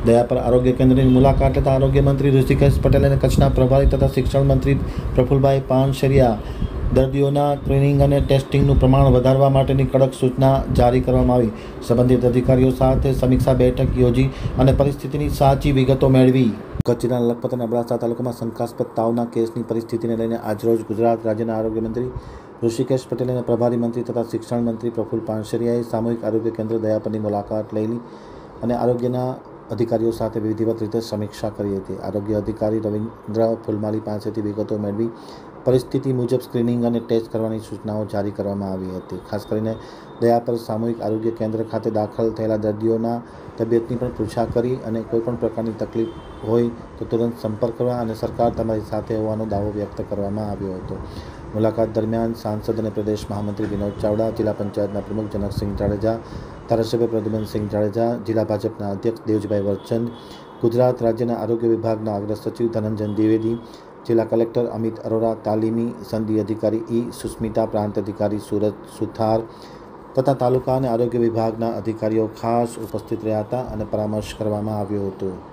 દયાપર આરોગ્ય કેન્દ્રની મુલાકાત લેતા આરોગ્ય મંત્રી ઋષિકેશ પટેલ અને કચ્છના પ્રભારી તથા શિક્ષણ મંત્રી પ્રફુલભાઈ પાનસરિયા દર્દીઓના સ્ક્રીનિંગ અને ટેસ્ટિંગનું પ્રમાણ વધારવા માટેની કડક સૂચના જારી કરવામાં આવી. સંબંધિત અધિકારીઓ સાથે સમીક્ષા બેઠક યોજી અને પરિસ્થિતિની સાચી વિગતો મેળવી. કચ્છ જિલ્લાના લખપત અને અબડાસા તાલુકામાં શંકાસ્પદ તાવના કેસની પરિસ્થિતિને લઈને આજરોજ ગુજરાત રાજ્યના આરોગ્ય મંત્રી ઋષિકેશ પટેલ અને પ્રભારી મંત્રી તથા શિક્ષણ મંત્રી પ્રફુલ પાનસરિયાએ સામૂહિક આરોગ્ય કેન્દ્ર દયાપરની મુલાકાત લઈ અને આરોગ્યના અધિકારીઓ સાથે વિધિવત રીતે સમીક્ષા કરી હતી. આરોગ્ય અધિકારી રવિન્દ્ર ફુલમાલી પાસેથી વિગતો મેળવી પરિસ્થિતિ મુજબ સ્ક્રીનિંગ અને ટેસ્ટ કરવાની સૂચનાઓ જારી કરવામાં આવી હતી. ખાસ કરીને દયાપર સામૂહિક આરોગ્ય કેન્દ્ર ખાતે દાખલ થયેલા દર્દીઓના તબિયતની પણ પૃચ્છા કરી અને કોઈપણ પ્રકારની તકલીફ હોય તો તુરંત સંપર્ક કરવા અને સરકાર તમારી સાથે હોવાનો દાવો વ્યક્ત કરવામાં આવ્યો હતો. મુલાકાત દરમિયાન સાંસદ અને પ્રદેશ મહામંત્રી વિનોદ ચાવડા, જિલ્લા પંચાયતના પ્રમુખ જનકસિંહ જાડેજા, ધારાસભ્ય પ્રદ્યુમનસિંહ જાડેજા, જિલ્લા ભાજપના અધ્યક્ષ દેવજીભાઈ વરચંદ, ગુજરાત રાજ્યના આરોગ્ય વિભાગના અગ્ર સચિવ ધનંજન દ્વિવેદી, જિલ્લા કલેક્ટર અમિત અરોરા, તાલીમી સનદી અધિકારી ઈ સુસ્મિતા, પ્રાંત અધિકારી સુરત સુથાર તથા તાલુકા અને આરોગ્ય વિભાગના અધિકારીઓ ખાસ ઉપસ્થિત રહ્યા હતા અને પરામર્શ કરવામાં આવ્યો હતો.